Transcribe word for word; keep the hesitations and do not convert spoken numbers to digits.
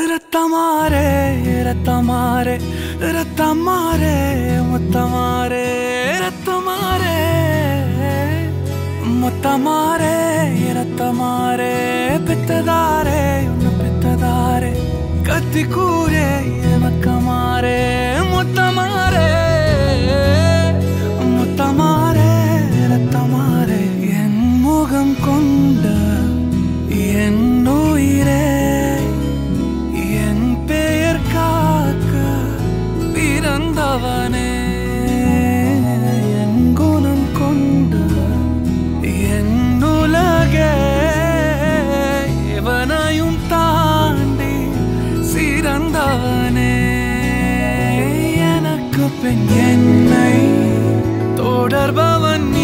ரத்தமாரே ரத்தமாரே ரத்தமாரே முத்தமாரே ரத்தமாரே முத்தமாரே ரத்தமாரே பெத்ததாரே உன்னை பெத்ததாரே கத்தி கூரே மக்கமாரே முத்தமாரே முத்தமாரே ரத்தமாரே என் முகம் கொண்ட என் உயிரே என் பெயர் காக்க பிறந்தவனே என் குணம் கொண்ட என் உலகே எவனையும் தாண்டி சிறந்தவனே எனக்கு பின் என்னை தொடர்பவன்